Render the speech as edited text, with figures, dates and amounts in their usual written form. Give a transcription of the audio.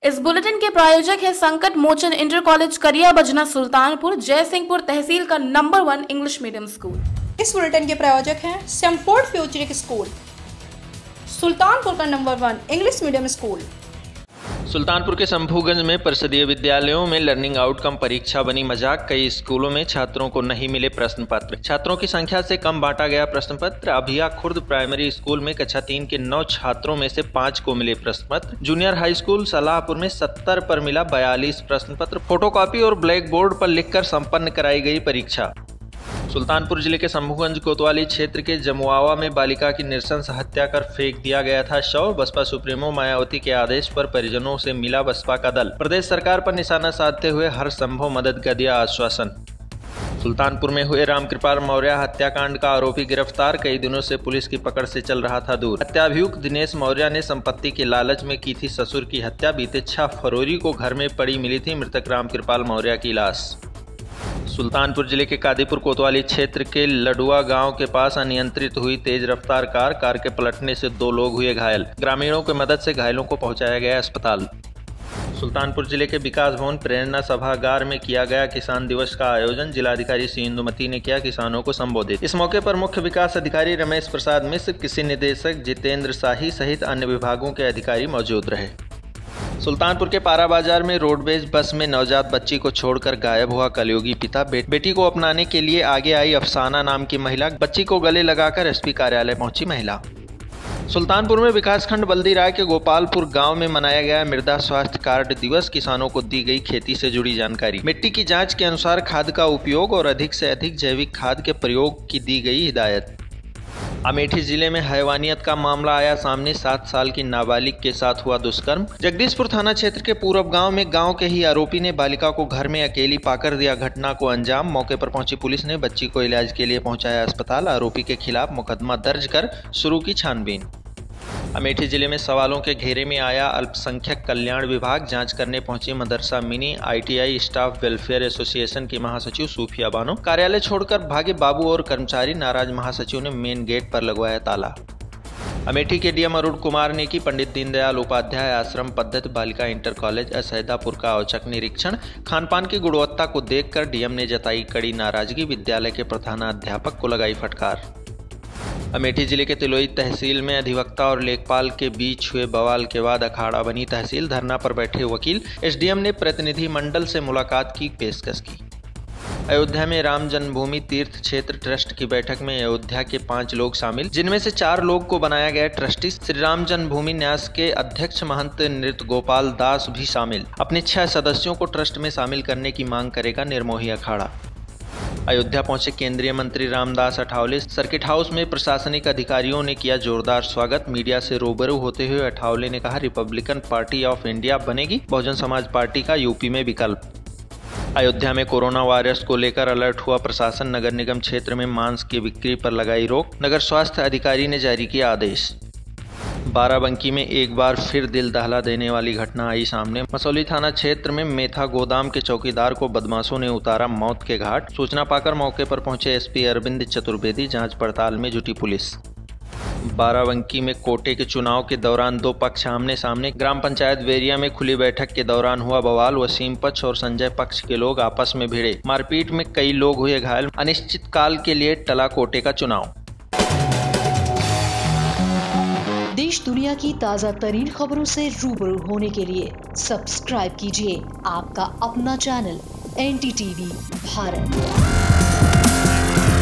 इस बुलेटिन के प्रायोजक है संकट मोचन इंटर कॉलेज करिया बजना सुल्तानपुर जयसिंहपुर तहसील का नंबर 1 इंग्लिश मीडियम स्कूल। इस बुलेटिन के प्रायोजक हैं सैमफोर्ड फ्यूचरिक स्कूल, सुल्तानपुर का number 1 English medium school. Sultanpur के शंभूगंज में परिषदीय विद्यालयों में लर्निंग आउटकम परीक्षा बनी मजाक। कई स्कूलों में छात्रों को नहीं मिले प्रश्न पत्र, छात्रों की संख्या से कम बांटा गया प्रश्न पत्र। अभिया खुर्द प्राइमरी स्कूल में कक्षा 3 के 9 छात्रों में से 5 को मिले प्रश्न पत्र। जूनियर हाई स्कूल सलाहपुर में 70 पर मिला 42 प्रश्न पत्र। फोटोकॉपी और ब्लैक बोर्ड पर लिखकर संपन्न कराई गई परीक्षा। सुल्तानपुर जिले के शंभूगंज कोतवाली क्षेत्र के जमुआवा में बालिका की नृशंस हत्या कर फेंक दिया गया था शव। बसपा सुप्रीमो मायावती के आदेश पर परिजनों से मिला बसपा का दल। प्रदेश सरकार पर निशाना साधते हुए हर संभव मदद का दिया आश्वासन। सुल्तानपुर में हुए रामकृपाल मौर्य हत्याकांड का आरोपी गिरफ्तार, कई दिनों से पुलिस की पकड़ से चल रहा था दूर। हत्याभियुक्त दिनेश मौर्य ने संपत्ति के लालच में की थी ससुर की हत्या। बीते 6 फरवरी को घर में पड़ी मिली थी मृतक रामकृपाल मौर्य की लाश। सुल्तानपुर जिले के कादीपुर कोतवाली क्षेत्र के लडुआ गांव के पास अनियंत्रित हुई तेज रफ्तार कार के पलटने से 2 लोग हुए घायल। ग्रामीणों की मदद से घायलों को पहुंचाया गया अस्पताल। सुल्तानपुर जिले के विकास भवन प्रेरणा सभागार में किया गया किसान दिवस का आयोजन। जिलाधिकारी सी इंदुमती ने किया किसानों को संबोधित। इस मौके पर मुख्य विकास अधिकारी रमेश प्रसाद मिश्र, कृषि निदेशक जितेंद्र शाही सहित अन्य विभागों के अधिकारी मौजूद रहे। सुल्तानपुर के पारा बाजार में रोडवेज बस में नवजात बच्ची को छोड़कर गायब हुआ कलयुगी पिता। बेटी को अपनाने के लिए आगे आई अफसाना नाम की महिला। बच्ची को गले लगाकर एसपी कार्यालय पहुंची महिला। सुल्तानपुर में विकासखंड बल्दी राय के गोपालपुर गांव में मनाया गया मृदा स्वास्थ्य कार्ड दिवस। किसानों को दी गई खेती से जुड़ी जानकारी। मिट्टी की जांच के अनुसार खाद का उपयोग और अधिक से अधिक जैविक खाद के प्रयोग की दी गई हिदायत। अमेठी जिले में हैवानियत का मामला आया सामने। 7 साल की नाबालिग के साथ हुआ दुष्कर्म। जगदीशपुर थाना क्षेत्र के पूरब गांव में गांव के ही आरोपी ने बालिका को घर में अकेली पाकर दिया घटना को अंजाम। मौके पर पहुंची पुलिस ने बच्ची को इलाज के लिए पहुंचाया अस्पताल। आरोपी के खिलाफ मुकदमा दर्ज कर शुरू की छानबीन। अमेठी जिले में सवालों के घेरे में आया अल्पसंख्यक कल्याण विभाग। जांच करने पहुंची मदरसा mini ITI staff welfare association की महासचिव सूफिया बानो। कार्यालय छोड़कर भागे बाबू और कर्मचारी। नाराज महासचिव ने मेन गेट पर लगवाया ताला। अमेठी के डीएम अरुण कुमार ने की पंडित दीनदयाल उपाध्याय आश्रम पद्धति बालिका इंटर कॉलेज असैदापुर का औचक निरीक्षण। खानपान की गुणवत्ता को देखकर डीएम ने जताई कड़ी नाराजगी। विद्यालय के प्रधानाध्यापक को लगाई फटकार। अमेठी जिले के तिलोई तहसील में अधिवक्ता और लेखपाल के बीच हुए बवाल के बाद अखाड़ा बनी तहसील। धरना पर बैठे वकील। एसडीएम ने प्रतिनिधि मंडल से मुलाकात की पेशकश की। अयोध्या में राम जन्मभूमि तीर्थ क्षेत्र ट्रस्ट की बैठक में अयोध्या के 5 लोग शामिल, जिनमें से 4 लोग को बनाया गया ट्रस्टी। श्री राम जन्मभूमि न्यास के अध्यक्ष महंत नृत्य गोपाल दास भी शामिल। अपने 6 सदस्यों को ट्रस्ट में शामिल करने की मांग करेगा निर्मोही अखाड़ा। अयोध्या पहुंचे केंद्रीय मंत्री रामदास अठावले। सर्किट हाउस में प्रशासनिक अधिकारियों ने किया जोरदार स्वागत। मीडिया से रूबरू होते हुए अठावले ने कहा रिपब्लिकन पार्टी ऑफ इंडिया बनेगी बहुजन समाज पार्टी का यूपी में विकल्प। अयोध्या में कोरोना वायरस को लेकर अलर्ट हुआ प्रशासन। नगर निगम क्षेत्र में मांस की बिक्री पर लगाई रोक। नगर स्वास्थ्य अधिकारी ने जारी किया आदेश। बाराबंकी में एक बार फिर दिल दहला देने वाली घटना आई सामने। मसौली थाना क्षेत्र में मेथा गोदाम के चौकीदार को बदमाशों ने उतारा मौत के घाट। सूचना पाकर मौके पर पहुंचे एसपी अरविंद चतुर्वेदी। जांच पड़ताल में जुटी पुलिस। बाराबंकी में कोटे के चुनाव के दौरान 2 पक्ष आमने सामने। ग्राम पंचायत वेरिया में खुली बैठक के दौरान हुआ बवाल। वसीम पक्ष और संजय पक्ष के लोग आपस में भिड़े। मारपीट में कई लोग हुए घायल। अनिश्चित काल के लिए टला कोटे का चुनाव। देश दुनिया की ताज़ा तरीन खबरों से रूबरू होने के लिए सब्सक्राइब कीजिए आपका अपना चैनल NDTV भारत।